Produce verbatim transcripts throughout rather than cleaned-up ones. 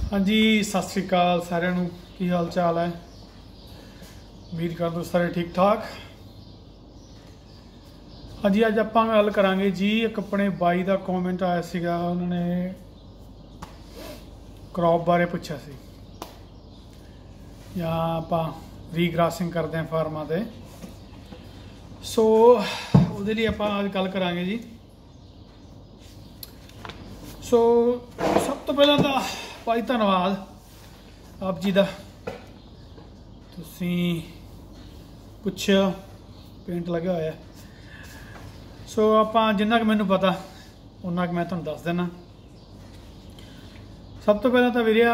हाँ जी, सत श्री अकाल सारिਆਂ ਨੂੰ। ਕੀ हाल चाल है? उम्मीद कर दो सारे ठीक ठाक। हाँ जी, अज आप गल करांगे जी, एक अपने बाई का कॉमेंट आया सीगा, उन्होंने क्रॉप बारे पूछा सी या आप रीग्रासिंग करते हैं फार्मां ते। सो उहदे लिए आप अज गल करांगे जी। सो सब तो पहला तो भाई धन्यवाद आप जी का, तुसी पुछया पेंट लगा होया। सो आप जिन्ना कि मैनू पता उन्ना कि मैं तुहानू दस देना। सब तो पहला तो वीरिया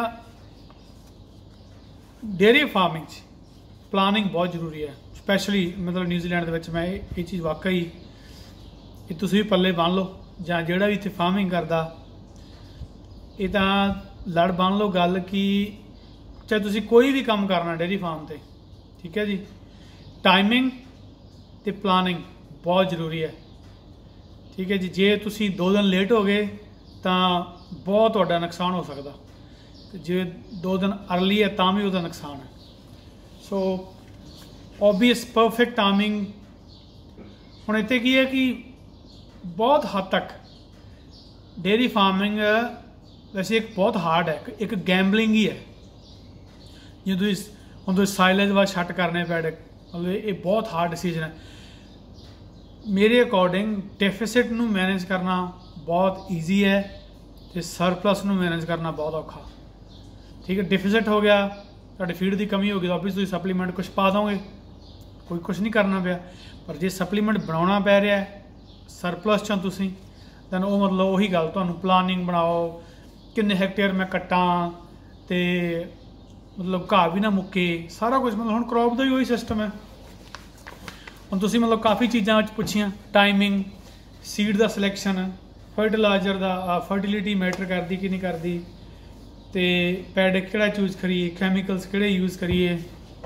डेयरी फार्मिंग प्लानिंग बहुत जरूरी है, स्पैशली मतलब न्यूजीलैंड के मैं ये चीज़ वाकई ये तुसी भी पल्ले बन लो जां जिहड़ा भी इत्थे फार्मिंग करदा, ये तो लड़ बन लो गल कि चाहे तुसी कोई भी काम करना डेयरी फार्म ते, ठीक है जी, टाइमिंग ते प्लानिंग बहुत जरूरी है। ठीक है जी, जे तुसी दो दिन लेट हो गए तो बहुत तुहाडा नुकसान हो सकता, जे दो दिन अर्ली है तां भी उसका नुकसान है। सो ऑबवियस परफेक्ट टाइमिंग हुण इत्थे की है कि बहुत हद तक डेयरी फार्मिंग वैसे एक बहुत हार्ड है, एक गैंबलिंग ही है। जो तुम हम तुम साइलेज व छट करने पैडक, मतलब ये बहुत हार्ड डिसीजन है। मेरे अकॉर्डिंग डेफिसिट नू मैनेज करना बहुत ईजी है तो सरप्लस नू मैनेज करना बहुत औखा। ठीक है, डिफिसिट हो गया, तुहाडी फीड की कमी हो गई तो ऑब्वियस तुम सप्लीमेंट कुछ पा दोगे, कोई कुछ नहीं करना पिया। पर जे सप्लीमेंट बनाना पै रहा है सरप्लस च तुसीं, दैन वो मतलब उही गल, तुहानू प्लानिंग बनाओ किन्ने हैक्टेयर मैं कट्टा तो मतलब घाह भी ना मुक्के, सारा कुछ मतलब हुण क्रॉप का ही वही सिस्टम है। हुण तुसीं मतलब काफ़ी चीज़ां पुछियां, टाइमिंग, सीड का सिलैक्शन, फर्टिलाइजर का फर्टिलिटी मैटर करती कि नहीं करती, तो पैडक किहड़ा चूज करिए, कैमिकल्स किहड़े यूज़ करिए।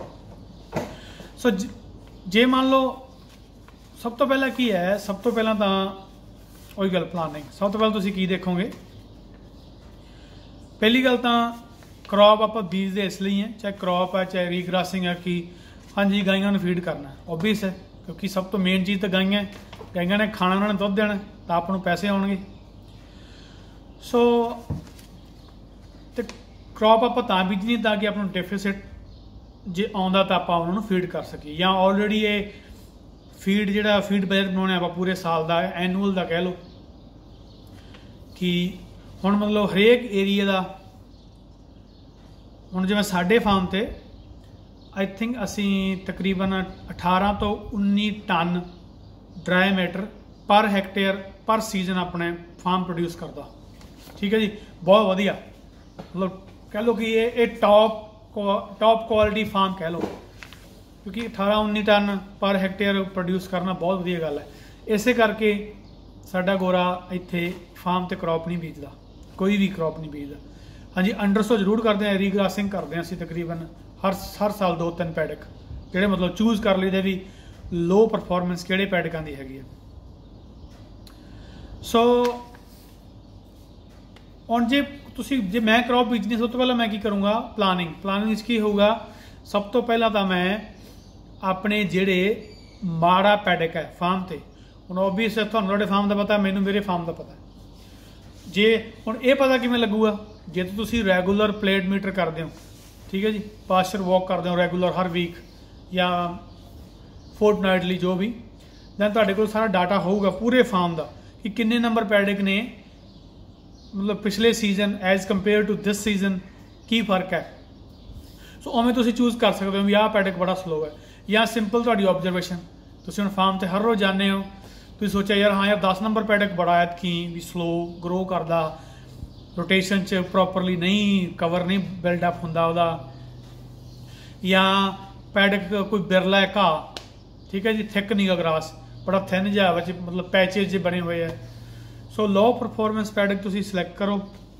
सो जे मान लो सब तो पहला की है, सब तो पहला तो वही गल प्लानिंग। सब तो पहले तुसीं की देखोगे, पहली गल तो क्रॉप आप बीजते इसलिए हैं, चाहे क्रॉप है चाहे रीग्रासिंग है, कि हाँ जी गाइयों ने फीड करना है, ऑब्वियस है, क्योंकि सब तो मेन चीज़ तो गाइयां गाइयां ने खाना, उन्होंने दुध देना तो आप पैसे आउणगे। सो तो क्रॉप आप तां बीजनी ताकि आप डेफिसिट जे आउंदा तो आप उन्होंने फीड कर सकी, या ऑलरेडी ये फीड जिहड़ा फीड बजट बनाने आप पूरे साल का एनुअल का कह लो कि हुण मतलब हरेक एरिए का हुण जिवें साडे फार्म ते आई थिंक असी तकरीबन अठारह तो उन्नी टन ड्राई मैटर पर हैक्टेयर पर सीजन अपने फार्म प्रोड्यूस करता। ठीक है जी, बहुत वधिया, मतलब कह लो कि ये ये टॉप टॉप क्वालिटी फार्म कह लो, क्योंकि अठारह उन्नी टन पर हैक्टेयर प्रोड्यूस करना बहुत वधिया गल है। इसे करके साडा गोरा इत्थे फार्म ते क्रॉप नहीं बीजदा, कोई भी क्रॉप नहीं बीजदा। हाँ जी, अंडर सौ जरूर करते हैं, रीग्रासिंग करते हैं असी तकरीबन हर हर साल दो तीन पैडक जिहड़े मतलब चूज कर लईदे भी लो परफॉर्मेंस किहड़े पैडकां दी हैगी है। सो हुण जे तुसीं जे मैं क्रॉप बीजनी, सब तो पहला मैं की करूँगा प्लानिंग। प्लानिंग की होगा, सब तो पहला तो मैं अपने जिहड़े माड़ा पैडक है फार्म ते, हुण ऑब्वियस है तुहानूं तुहाडे फार्म का पता, मैनूं मेरे फार्म का पता। जे हुण ये पता किवें लगूगा, जे तो तुसीं रैगूलर प्लेट मीटर करते हो, ठीक है जी, पास्चर वॉक करते हो रैगूलर हर वीक या फोर्टनाइटली जो भी, दैन तुहाडे कोल सारा डाटा होगा पूरे फार्म का कि किन्ने नंबर पैडक ने मतलब पिछले season as compared to this season की फर्क है। सो उवें तुसीं चूज कर सकते हो भी आह पैडक बड़ा स्लो है, या सिंपल तुहाडी ऑब्जरवेशन, तुसीं हुण फार्म ते हर रोज़ जाने हो, तुसीं सोचा यार हाँ यार दस नंबर पैडक बड़ा है कि भी स्लो ग्रो करदा, रोटेशन च प्रॉपरली नहीं कवर नहीं बिल्डअप होंदा उहदा, या पैडक कोई बिरला है घाह, ठीक है जी, थिक नहीं ग्रास, बड़ा थिन जिहा मतलब पैचेज जे बने हुए है। सो लो परफॉर्मेंस पैडक तुसीं सिलेक्ट करो।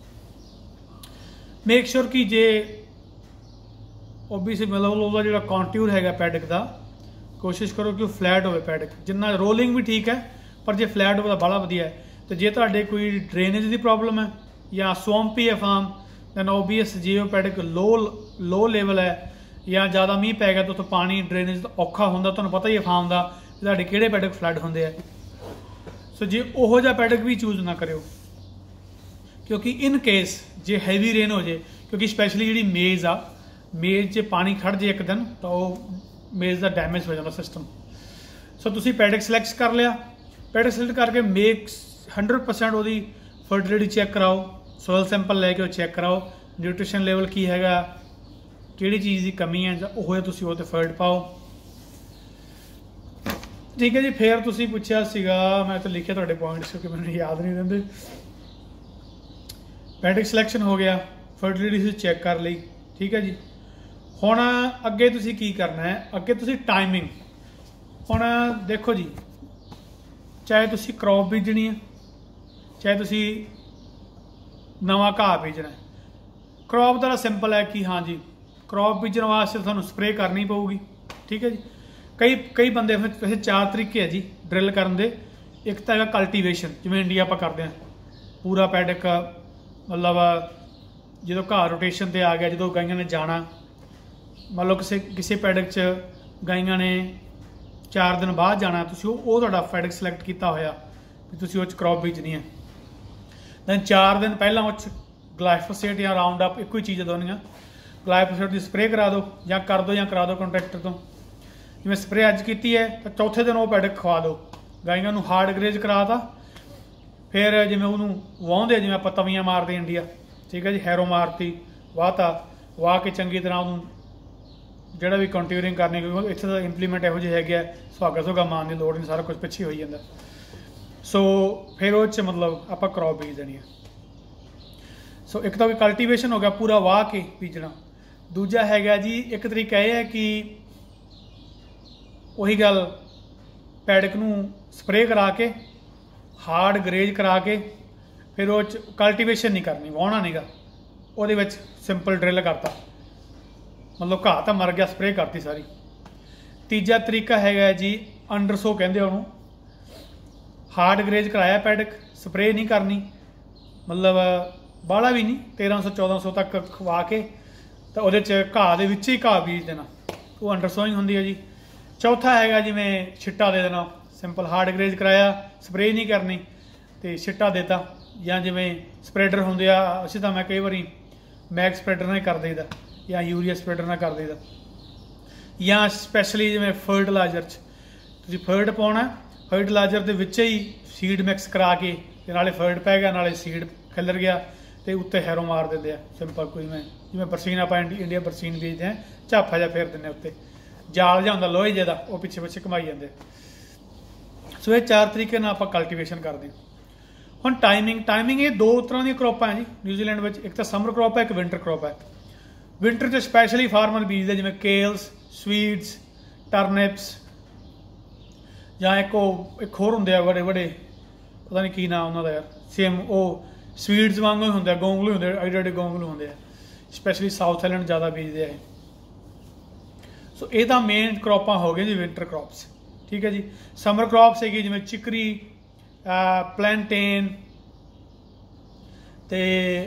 मेक श्योर कि जे ओबीसी मतलब उसका जो कॉन्ट्यूर है पैडक का, कोशिश करो कि फ्लैट हो पैडक, जिन्ना रोलिंग भी ठीक है पर जे फ्लैट हो तो बड़ा वधिया है। तो जे तुहाडे कोई ड्रेनेज की प्रॉब्लम है या स्वम्पी है फार्म, दैन ओबीएस जे वो पैडक लो लो लेवल है या ज़्यादा मीह पै गया तो उत्थों पानी ड्रेनेज औखा होंदा, तुहानूं पता ही है फार्म का तुहाडे किहड़े पैडक फ्लड होंदे आ। सो जे उहो जिहा पैडक भी चूज ना करियो, क्योंकि इन केस जे हैवी रेन हो जाए, क्योंकि स्पैशली जिहड़ी मेज़ आ, मेज़ 'च पानी खड़ जाए एक दिन तो वो मेज़ का डैमेज हो जाता सिस्टम। सो तुसीं पैडक सिलेक्ट कर लिया, पैडक सिलेक्ट करके मेक हंड्रड परसेंट वो फर्टिलिटी चैक कराओ, सोयल सैंपल लैके चैक कराओ, न्यूट्रिशन लेवल की हैगा, किहड़ी चीज़ की कमी है, वो तुसीं वो ते फर्ट पाओ। ठीक है जी। फिर तुसीं पुछया सीगा, मैं तो लिखे तुहाडे पॉइंट्स क्योंकि मैनूं याद नहीं रहिंदे। पैडक सिलेक्शन हो गया, फर्टिलिटी चैक कर ली, ठीक है जी। हुण अगे तुसीं की करना है, अगे तुसीं टाइमिंग, हुण देखो जी, चाहे तुसीं क्रॉप बीजनी है, चाहे तुसीं नवा घाह बीजना है। क्रॉप का सिंपल है कि हाँ जी क्रॉप बीजने वास्ते तुहानूं स्प्रे करनी पऊगी, ठीक है जी। कई कई बंदे वैसे चार तरीके है जी ड्रिल करन दे। एक तो है कल्टीवेशन, जिवें इंडिया आपां करदे हैं, पूरा पैडक मतलब जो घाह रोटेशन ते आ गया, जो गाइयां ने जाना, मान लो किसी किसी पैडक च गाइयां ने चार दिन बाद जाना, तुसीं वो तुहाडा पैडक सिलेक्ट किया होया भी तुसीं उह क्रॉप बीजनी है। दैन चार दिन पहला उस ग्लाइफोसेट या राउंड अप एक ही चीज़ दोनिया, ग्लाइफोसेट की स्प्रे करा दो या कर दो या करा दो कॉन्ट्रैक्टर तो। जिवें स्प्रे अज की है तो चौथे दिन वो पैडक खवा दो, गाइयां नूं हार्ड ग्रेज कराता, फिर जिवें उहनूं वाहुंदे जिवें आपां तवियां मारदे इंडिया, ठीक है जी, हैरो मारती वाहता, वाह के चंगी तरह उहनूं जिहड़ा भी कंट्यूरिंग करनी, क्योंकि इत्थे दा इंप्लीमेंट इहो जिहे हैगे सुहागा सुहागा मारन की लोड़ नहीं, सारा कुछ पिछे होई जांदा। सो फिर वो मतलब आप क्रॉप बीज देनी है। सो एक तो कल्टीवेशन हो गया, पूरा वाह के बीजना। दूजा है जी एक तरीका यह है कि वही गल पैडक नूं स्प्रे करा के हार्ड ग्रेज करा के फिर वो कल्टीवेशन नहीं करनी, वाहना नहीं गा, वो सिंपल ड्रिल करता, मतलब घाह तो मर गया, स्प्रे करती सारी। तीजा तरीका है जी अंडर सो कहते उन्होंने, हार्ड ग्रेज कराया पैडक, स्प्रे नहीं करनी, मतलब बाला भी नहीं, तेरह सौ चौदह सौ तक खवा के तो वो घाह के विच ही घाह बीज देना, वो अंडर सोइंग होंदी है जी। चौथा है जिमें छिट्टा दे देना, सिंपल हार्ड ग्रेज कराया, स्प्रे नहीं करनी तो छिट्टा देता, या जिमें स्प्रेडर होंदे आ, असीं तां मैं कई बारी मैग स्प्रेडर नाल कर देईदा या यूरिया स्प्रेडर नाल कर देईदा, या स्पैशली जिमें फर्टिलाइजर च तुसीं फर्ट पाउणा, फर्टिलाइजर के विच ही सीड मिक्स करा के नाले फर्ट पै गया नाले सीड खिलर गया तो उत्ते हैरो मार देंगे, सिंपल कोई मैं जिवें बरसीन आप इंडिया बरसीन बीजते हैं, झाफा जा फेर दें उत्ते, जाल जा होंदा लोहे जिहा वो पिछे पिछे घुमाई जाते। सो ये चार तरीके नाल आपां कल्टीवेशन करते हैं। हुण टाइमिंग टाइमिंग ये दो तरह की क्रॉपां है जी न्यूजीलैंड में, एक तो समर क्रॉप है, एक विंटर क्रॉप है। विंटर च स्पैशली फार्मर बीजते जिवें केल्स, स्वीड्स, टर्निप्स, या एक एक होर होंदे आ बड़े बड़े, पता नहीं की नाम उन्हों का यार, सेम वो स्वीड्स वांगू ही होंगे, गोंगलू होंगे, एडे एडे गोंगलू होंगे, स्पैशली साउथ आइलैंड ज़्यादा बीजते हैं। सो ये तो मेन क्रॉपां हो गई जी विंटर क्रॉप्स, ठीक है जी। समर क्रॉप्स है जिवें चिकरी, प्लैंटेन ते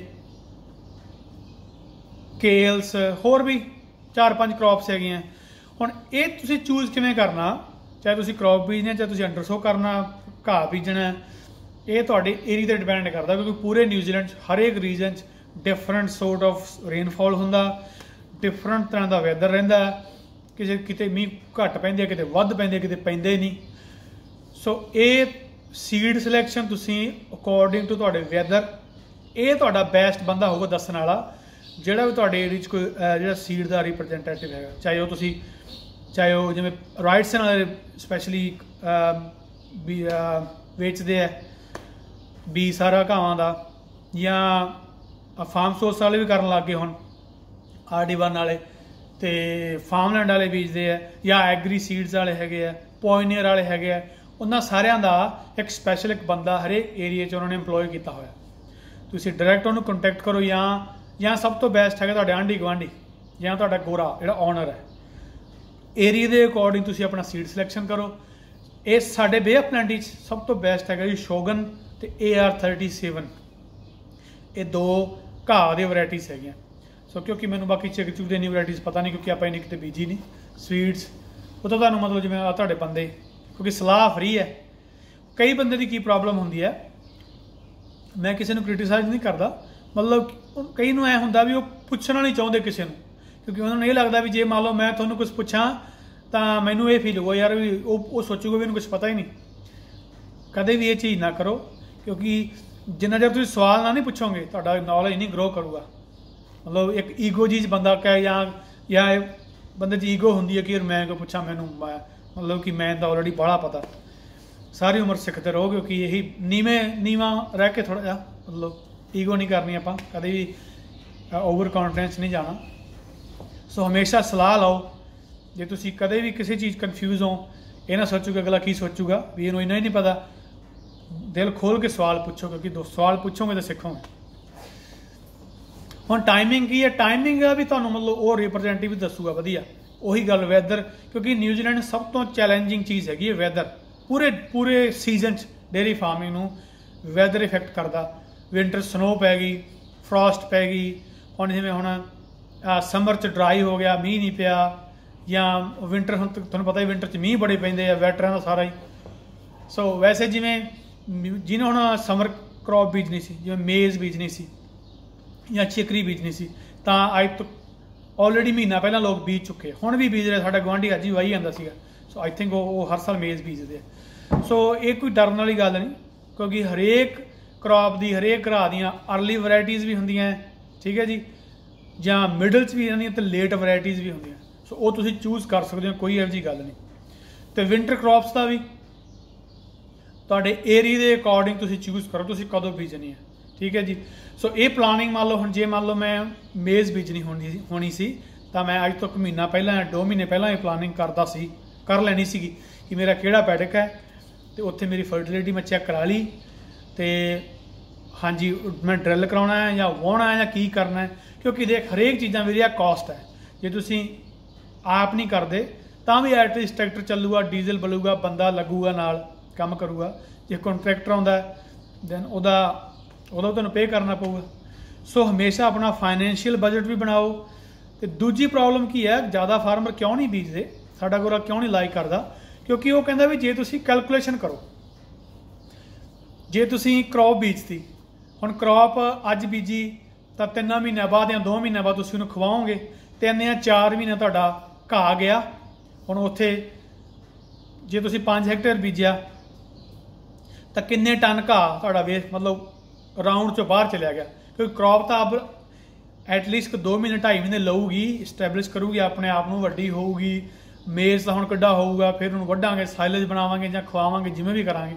केल्स, होर भी चार पांच क्रॉप्स है। हुण ये तुसीं चूज किवें करना, चाहे तुसीं क्रॉप बीजने, चाहे तुसीं अंडर सो करना, घाह बीजना, ये तुहाडे एरिया ते डिपेंड करता, क्योंकि पूरे न्यूजीलैंड हर एक region different sort of rainfall हुंदा, डिफरेंट तरह का वैदर रहिंदा, किसी किते मीह घट पैंदे, किते वध पैंदे, किते पैंदे नहीं। सो ये सीड सिलैक्शन तुसीं अकॉर्डिंग टू तुहाडे वैदर, ये तुहाडा बेस्ट बंदा होगा दस्सण वाला, जिहड़ा भी तुहाडे एरिया च कोई जिहड़ा सीड का रिप्रजेंटेटिव है, चाहे वो तुसीं चाहे वो जिवें राइट्स वाले स्पैशली भी वेचते हैं बी सारा घावां का, या फार्म सोर्स वाले भी करन लग गए हुण, आर डी वन वाले तो फार्मलैंड वाले बीजते हैं, या एग्री सीड्स वाले हैगे, पॉइनियर वाले हैगे, उन्होंने सारिਆਂ ਦਾ एक स्पैशल एक बंदा हरेक एरिए च उन्होंने इंप्लॉय किया होया, तुसीं डायरैक्ट उन्होंने कंटैक्ट करो, या या सब तो बेस्ट है तुहाडे आंढी गुआंढी या तुहाडा गोरा जिहड़ा ओनर है, एरिए के अकॉर्डिंग तुसीं अपना सीड सिलैक्शन करो। ये साडे बे ऑफ प्लैंटी सब तो बेस्ट है जी शोगन ते ए आर थर्टी सेवन, ये दो घाह दी वैरायटीज़ है। सो क्योंकि मैंने बाकी चिक चुक दी वैरायटीज़ पता नहीं, क्योंकि आप इन्नी कितने बीजी नहीं स्वीट्स वो तो तुहानूं मतलब जिवें तुहाडे बंदे, क्योंकि सलाह फ्री है। कई बंदे की की प्रॉब्लम होंदी है, मैं किसी को क्रिटिसाइज नहीं करता, मतलब कई नूं ऐ हुंदा भी वो पुछना नहीं चाहते किसी को, क्योंकि उन्होंने ये लगता भी जे मान लो मैं तुहानूं कुछ पुछां तो मैनूं ये फील होगा यार भी वो सोचूगा भी इन्हूं कुछ पता ही नहीं। कदे भी ये चीज़ ना करो, क्योंकि जिन्ना चਿਰ तुसीं सवाल ना नहीं पुछोगे तुहाडा नॉलेज नहीं ग्रो करूगा। मतलब एक ईगो चीज़ बंदा कहे या या बंदे च ईगो होंदी है कि यार मैं कोई पुछा मैनूं मतलब कि मैं तो ऑलरेडी बड़ा पता। सारी उम्र सिखते रहो, क्योंकि यही नीवें नीवा रह के थोड़ा जा मतलब ईगो नहीं करनी, आपां कदे भी ओवर कॉन्फिडेंस नहीं जाना। सो हमेशा सलाह लाओ। जे तुसीं कदे भी किसी चीज़ कन्फ्यूज हो, ये ना सोचो कि अगला की सोचूगा भी इन्हूं इन्ना ही नहीं पता। दिल खोल के सवाल पूछो, क्योंकि दो सवाल पूछोगे तो सीखोगे। हुण टाइमिंग की है, टाइमिंग भी तुहानूं मतलब वो रिप्रजेंटेटिव दसूगा वधिया। उही गल वैदर, क्योंकि न्यूजीलैंड सब तो चैलेंजिंग चीज़ हैगी है वैदर। पूरे पूरे सीजन डेयरी फार्मिंग नूं वैदर इफेक्ट करता। विंटर स्नो पै गई, फ्रॉस्ट पै गई, हुण जिवें हुण समर च ड्राई हो गया, मीह नहीं पिया, या विंटर हुण तुहानूं पता ही विंटर च मीह बड़े पैंदे आ, वैटरां दा सारा ही। सो वैसे जिवें जिन्हें हुण समर क्रॉप बीजनी सी, जिवें मेज़ बीजनी सी या चिकरी बीजनी सी, तां अज तो ऑलरेडी महीना पहला लोग बीज चुके, हुण भी बीज रहे। साडा गुआंढी अज ही वाही जांदा सीगा। सो आई थिंक वो हर साल मेज़ बीजदे आ। सो ये कोई डरन वाली गल नहीं, क्योंकि हरेक क्रॉप दी हरेक घराह दियां अर्ली वैरायटीज़ भी होंदियां, ठीक है जी, जां मिडल च भी होंदियां ते लेट वैरायटीज़ भी होंदियां। सो वो तुसीं चूज़ कर सकदे हो, कोई इहो जी गल नहीं। ते विंटर क्रॉप्स का भी तुहाडे एरिया के अकॉर्डिंग तुसीं चूज़ करो तुसीं कदों बीजनी है, ठीक है जी। सो ये प्लानिंग मान लो हुण जे मान लो मैं मेज़ बीजनी होनी होनी सी तां मैं अज तो एक महीना पहला या दो महीने पहला ये प्लानिंग करदा सी कर लैनी सीगी कि मेरा किहड़ा पैडक है, तो उत्थे मेरी फर्टिलिटी मैं चैक करा ली, तो हाँ जी मैं ड्रिल कराउणा है या वाहुणा है या की करना है। क्योंकि देख हरेक चीज़ां मेरी कॉस्ट है, जे तुसीं आप नहीं करते तां भी एटलीस्ट ट्रैक्टर चलूगा, डीजल बलूगा, बंदा लगूगा नाल काम करूगा। जे कॉन्ट्रैक्टर आउंदा दैन उहदा उहदा तुहानूं पे करना पऊगा। सो हमेशा अपना फाइनैंशियल बजट भी बनाओ। तो दूजी प्रॉब्लम की है, ज़्यादा फार्मर क्यों नहीं बीजते, साडा गोरा क्यों नहीं लाइक करता, क्योंकि वो कहता भी जे तुसीं कैलकुलेशन करो, जे तुसीं क्रॉप बीजती हुण क्रॉप अज बीजी तो तीन महीनों बाद या दो महीनों बाद तुसीं उहनूं खवाओगे, तीन या चार महीने तुहाडा घाह गया। हुण उत्थे जे तुसीं पाँच हैक्टेयर बीजिया तो किन्ने टन घाह तुहाडा वेस्ट मतलब राउंड चो बाहर चलिया गया, क्योंकि क्रॉप तो अब एटलीस्ट दो महीने ढाई महीने लऊगी, इस्टैबलिश करूगी अपने आप को, वड्डी होऊगी। मेज़ का हुण कड्ढा होऊगा, फिर उन्होंने वड्डांगे, साइलेज बनावांगे जां खवावांगे, जिवें भी करांगे।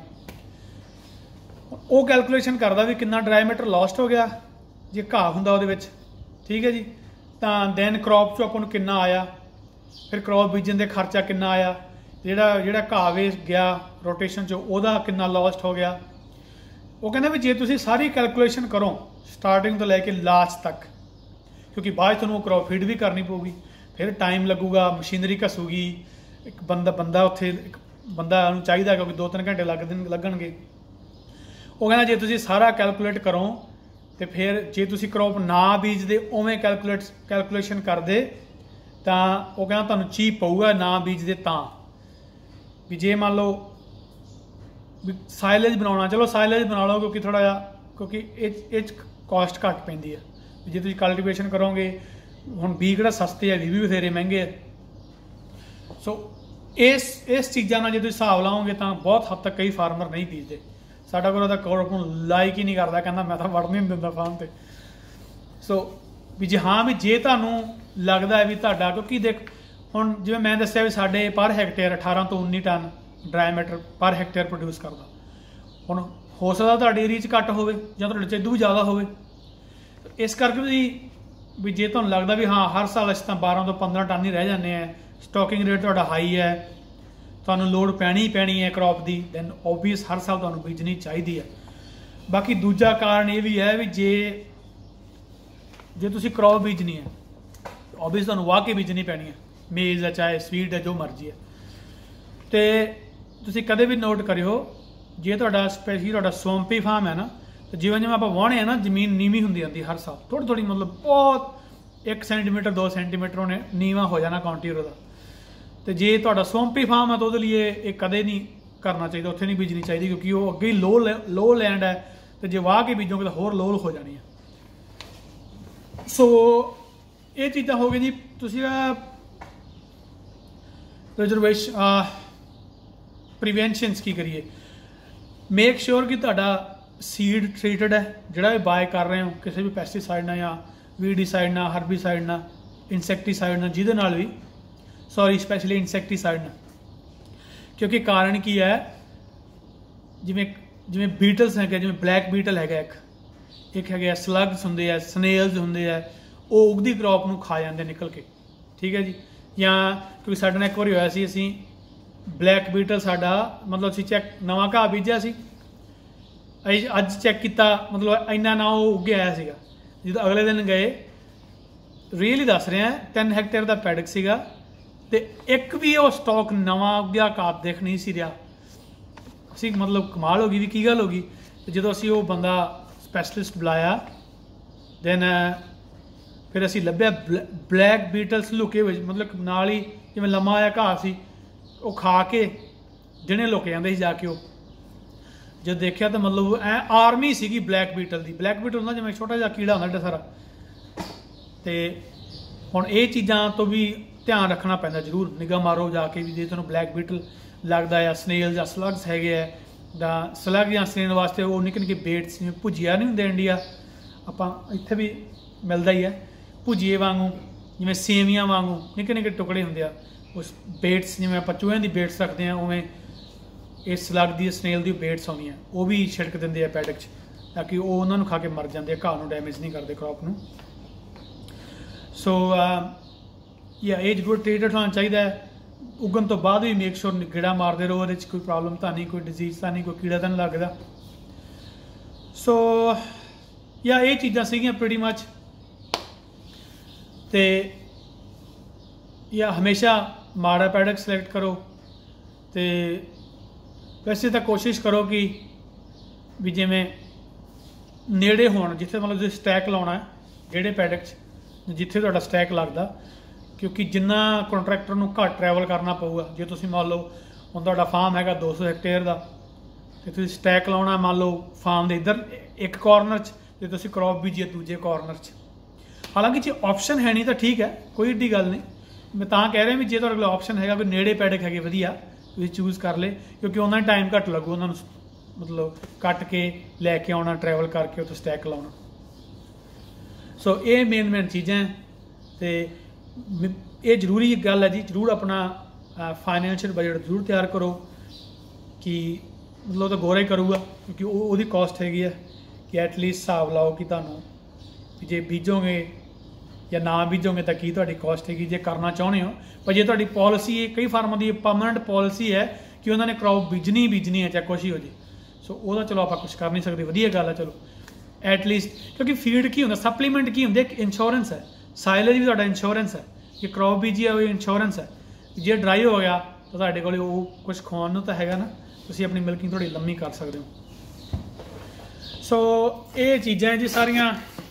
वो कैलकुलेशन करदा भी कितना ड्राई मैटर लॉस्ट हो गया जे घाह हुंदा उहदे विच, ठीक है जी। तां दैन क्रॉप चों आपां नूं कितना आया, फिर क्रॉप बीजण दे खर्चा कितना आया, जिहड़ा जिहड़ा घाह वेस्ट गया रोटेशन चो उहदा कितना लॉस्ट हो गया। वो कहंदा भी जे तुसीं सारी कैलकुलेशन करो स्टार्टिंग तो लैके लास्ट तक, क्योंकि बाद तुहानूं क्रॉप फीड भी करनी पऊगी, फिर टाइम लगूगा, मशीनरी घसूगी, एक बंदा बंदा उत्थे एक बंदा उहनूं चाहीदा, क्योंकि दो तीन घंटे लग दिन लगणगे। वो कहना जे तुसीं सारा कैलकुलेट करो तो फिर जे तुसीं क्रॉप ना बीजदे उवें कैलकुलेट कैलकुलेशन करदे तां वो कहना तुहानूं चीप पऊगा, ना बीजदे तां भी। जे मान लो भी साइलेज बनाउणा, चलो साइलेज बना लो, क्योंकि थोड़ा जिहा क्योंकि इह कॉस्ट घट पैंदी है। जे तुसीं कल्टीवेशन करोगे हुण बीज किहड़ा सस्ते है, बीज भी बथेरे महंगे है। सो इस इस चीज़ां नाल जे तुसीं हिसाब लाओगे तां बहुत हद तक कई फार्मर नहीं बीजते। साडा कोल तां क्रॉप नूं लाइक ही नहीं करदा, कहंदा मैं तां वड़न ही नहीं दिंदा फार्म ते। सो भी जे हाँ भी जे तुहानूं लगदा है भी तुहाडा, क्योंकि देख हुण जिवें मैं दस्सिया भी साडे पर हैक्टेयर अठारह तो उन्नी टन ड्राई मैटर पर हैक्टेयर प्रोड्यूस करदा। हुण हो सकदा तुहाडे एरिया च घट होवे जां तुहाडे च इदों भी ज़्यादा होवे। इस करके भी भी जे तुहानूं लगदा भी हाँ हर साल असीं तां बारह तो पंद्रह टन ही रह जाने हैं, स्टॉकिंग रेट तुहाडा हाई है, तुहानूं लोड़ पैनी ही पैनी है क्रॉप दी, दैन ओबीअस हर साल तुहानूं बीजनी चाहिदी है। बाकी दूजा कारण ये भी है भी जे जे तुसीं क्रॉप बीजनी है ओबीअस तुहानूं वाह के बीजनी पैनी है, मेज़ है चाहे स्वीट है जो मर्जी है। तो तुसीं कदे भी नोट करियो जे तुहाडा स्पैशली तुहाडा सोंपी फार्म है ना, तो जिवें जिवें आपां वाहुणे आ ना जमीन नीवीं हुंदी जांदी हर साल थोड़ी थोड़ी मतलब बहुत एक सेंटीमीटर दो सेंटीमीटर उन्हें नीवा हो जाना काउंटीर का। तो जे तुहाडा सोंपी फार्म है तो वो लिए ये कदे नहीं करना चाहिए, उत्थे नहीं बीजनी चाहिए क्योंकि वो अगे लो लो लैंड है तो जे वाह के बीजोगे तो होर लो हो जानी है। सो ये चीज़ां हो गई जी। तुसीं रिजर्वेशन प्रिवेंशनस की करिए, मेक श्योर कि तुहाडा सीड ट्रीटड है, जिहड़ा भी बाय कर रहे हो किसी भी पैसटीसाइड ना या वीडीसाइड ना हरबीसाइड ना इंसैक्टीसाइड ना जिहदे नाल भी सॉरी स्पैशली इंसैक्टीसाइड ना, क्योंकि कारण की है जिमें जिमें बीटल्स है जिमें ब्लैक बीटल है एक एक है स्लग्स होंगे है स्नेल्स होंगे है वो उगदी क्रॉप नूं खा जाते निकल के, ठीक है जी। या क्योंकि साडे नाल एक बार होया सी असीं ब्लैक बीटल साडा मतलब असीं चैक नवां घाह बीजिया सी अज चैक किया मतलब इन्ना ना वो उगे आया सीगा, जो अगले दिन गए रियली दस रहे हैं तीन हैक्टेयर का पैडक सीगा ते एक भी वो स्टॉक नवा उगया घाह देख नहीं सी रहा। असी मतलब कमाल हो गई भी की गल हो गई। जो असी वो बंदा स्पैशलिस्ट बुलाया दैन फिर असी लभ्या ब्लैक बीटल्स लुके हुए मतलब नाल ही जिवें लम्मा आया घाह सी वो खा के दिने लुक जाते जाके। वो जो देखा तो मतलब ऐ आर्मी सीगी ब्लैक बीटल की। ब्लैक बीटल होंदा जिवें छोटा जिहा कीड़ा होंदा सारा। तो हुण ये चीज़ां तो भी ध्यान रखना पैंदा, जरूर निगाह मारो जाके भी जे तुहानूं ब्लैक बीटल लगता या स्नेल या स्लग्स है दा स्लग या स्नेल वास्ते वो निक्के निक्के बेट्स जिवें भुजिया नहीं होंदे इंडिया आपां इत्थे भी मिलता ही है भुजिए वांगू जिवें सेवियां वांगू निक्के निक्के टुकड़े होंदे आ उस बेट्स जिवें आपां चूहियां दी बेट्स रखते हैं उवें इस स्लग दी स्नेल दी बेट्स आउंदियां वो भी छिड़क दिंदे आ पैडक च ताकि वो उन्हां नूं खा के मर जांदे घाह नूं डैमेज नहीं करते क्रॉप नूं। सो या ये जरूर ट्रीटेड होना चाहिए है। उगन तो बाद भी मेक श्योर कीड़ा मारते रहो, कोई प्रॉब्लम तो नहीं कोई डिजीज तो नहीं कोई कीड़ा तो नहीं लगता। सो या ये चीज़ां सीगियां प्रीटी मच। तो या हमेशा माड़ा पैडक सिलेक्ट करो। तो वैसे तो कोशिश करो कि भी जिमें नेड़े होण जिथे मतलब जो स्टैक लाउणा है जेड़े पैडक च जिथे तुहाडा स्टैक लगदा, क्योंकि जिन्ना कॉन्ट्रैक्टर नूं घट ट्रैवल करना पऊगा। जे तुसीं मान लो हुण तुहाडा फार्म हैगा दो सौ हैक्टेयर का ते तुसीं स्टैक लाउणा मान लो फार्म दे इधर एक कॉर्नर च ते तुसीं क्रॉप बीजिए दूजे कॉर्नर च। हालांकि जे ऑप्शन है नहीं तो ठीक है कोई एड्डी गल नहीं, मैं तां कह रहा भी जे तुहाडे कोल ऑप्शन हैगा कोई नेड़े पैडक हैगे वधिया तुसीं चूज कर ले, क्योंकि उन्ना टाइम घट लगू उन्हां नूं मतलब कट के लैके आउणा ट्रैवल करके उत्थे स्टैक लाउणा। सो ये मेन मेन चीज़ां ते ये जरूरी गल है जी। जरूर अपना फाइनैंशियल बजट जरूर तैयार करो कि मतलब तो गोरा ही करूँगा क्योंकि वो कॉस्ट हैगी है कि एटलीस्ट हिसाब लाओ कि तुहानूं जे बीजोगे या ना बीजोगे तो की तुहाडी कॉस्ट हैगी जे करना चाहुंदे हो। पर जे तुहाडी पॉलिसी है कई फार्मां दी परमानेंट पॉलिसी है कि उन्होंने क्रॉप बीजनी ही बीजनी है चाहे कुछ ही हो जाए। सो वो चलो आप कुछ कर नहीं सकते, वधिया गल है चलो एटलीस्ट, क्योंकि फीड की होंदा सप्लीमेंट की होंदे इंश्योरेंस है, साइलेज भी तुहाडा इंश्योरेंस है कि क्रॉप बीजी है इंश्योरेंस है। जे ड्राई हो गया तो तुहाडे कोल वो कुछ खाण नूं तां हैगा ना, तुसीं अपनी मिल्किंग थोड़ी लम्मी कर सकते हो। सो ये चीज़ां जी सारियां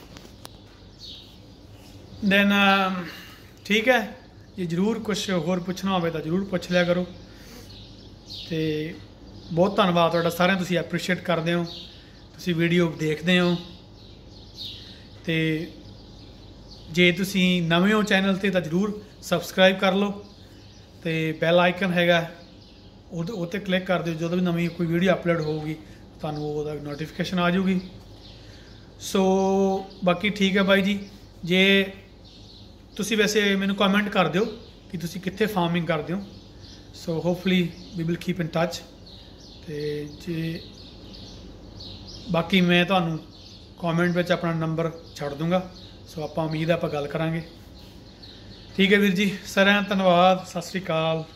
दैन ठीक है जे जरूर कुछ होर पुछना होवे तो जरूर पुछ लिया करो। तो बहुत धन्नवाद तुहाडा सारिਆਂ तुसीं एप्रीशिएट करदे हो, तुसीं वीडियो देखदे हो। तो जे तुसीं नवे हो चैनल ते तां जरूर सबसक्राइब कर लो तो बैल आइकन हैगा वो ते क्लिक कर दिओ, जो भी नवी कोई वीडियो अपलोड होगी तुहानूं ओहदा नोटिफिकेशन आ जाऊगी। सो बाकी ठीक है भाई जी, जे तुसीं वैसे मैनूं कमेंट कर दिओ कि तुसीं कित्थे फार्मिंग करदे हो। So hopefully we will keep in touch. तो जे बाकी मैं तुहानूं कमेंट विच अपना नंबर छड्ड दूँगा। सो आपां उम्मीद है आपां गल करांगे। ठीक है वीर जी, सारिਆਂ ਦਾ ਧੰਨਵਾਦ, सत श्री अकाल।